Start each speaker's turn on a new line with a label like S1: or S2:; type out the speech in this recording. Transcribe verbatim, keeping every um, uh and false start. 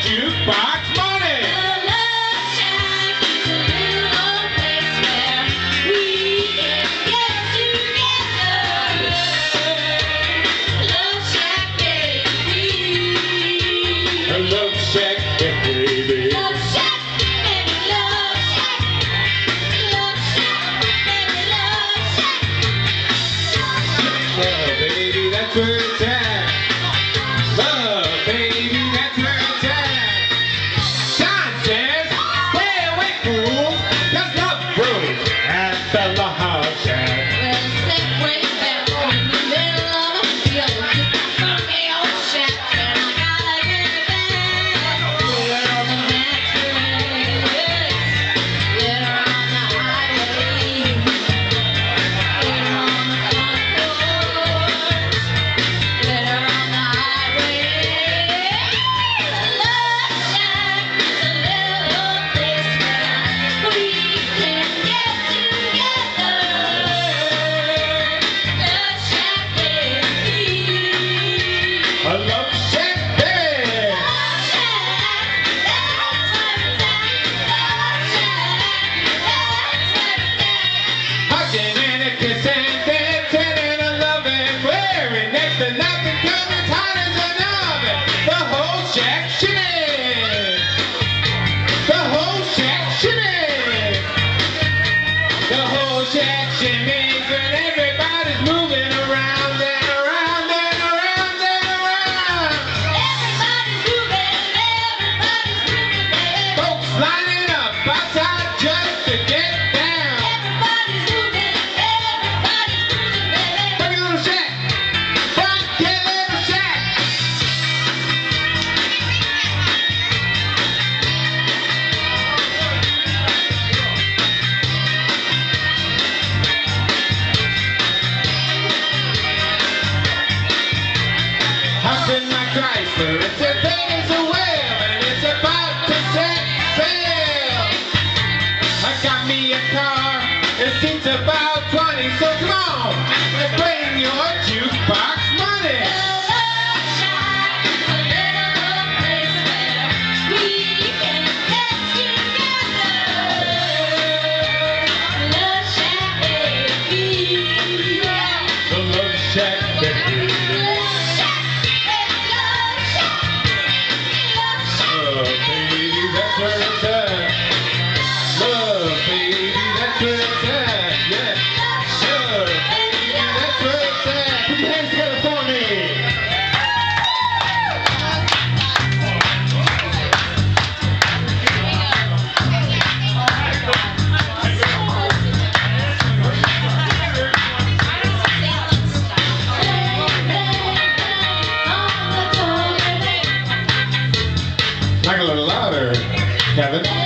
S1: jukebox money.
S2: The Love Shack is a little old place where we can get together. Love Shack, baby.
S1: A Love Shack, baby.
S2: Love Shack, baby, Love Shack. Love Shack, baby, Love Shack.
S1: Love, baby, that's where it's at. Love, baby, that's where it's at. John says, stay away, fool. There's love brewing at the Love Shack.
S2: Well, step way back in the middle of a field, just a funky old shack, and I gotta get it back. We're on the mattress, we're on the highway, we're on the front porch, we're on the highway. The Love Shack is a little old place where we can get together. Love Shack, baby.
S1: A Love Shack, baby.
S2: Love Shack, that's where it's at. Love Shack, that's where it's at.
S1: Hugging and a kissing, dancing and a loving, wearing next to nothing, coming hot as an oven. The whole shack shimmy. The whole shack shimmy. The whole shack shimmies and everybody's moving around and around and around and around.
S2: Everybody's moving, everybody's moving, baby.
S1: Folks lining up outside just to get down.
S2: Everybody's moving, everybody's moving, baby.
S1: Funky little shack. Funky little shack. House in my Chrysler, it's as big as a whale, and it's about to set sail. I got me a car, it seats about twenty, so come on, let's bring your jukebox money.
S2: The Love Shack is a little old place where we can get together. Love Shack, baby.
S1: The Love Shack, baby.
S2: Love Shack, baby, Love Shack. Love Shack,
S1: Oh, baby, that's where it's at. Love, baby, that's where it's at. Yeah. Love, baby, that's where it's at. Put your hands together for me. Talk a little louder, Kevin.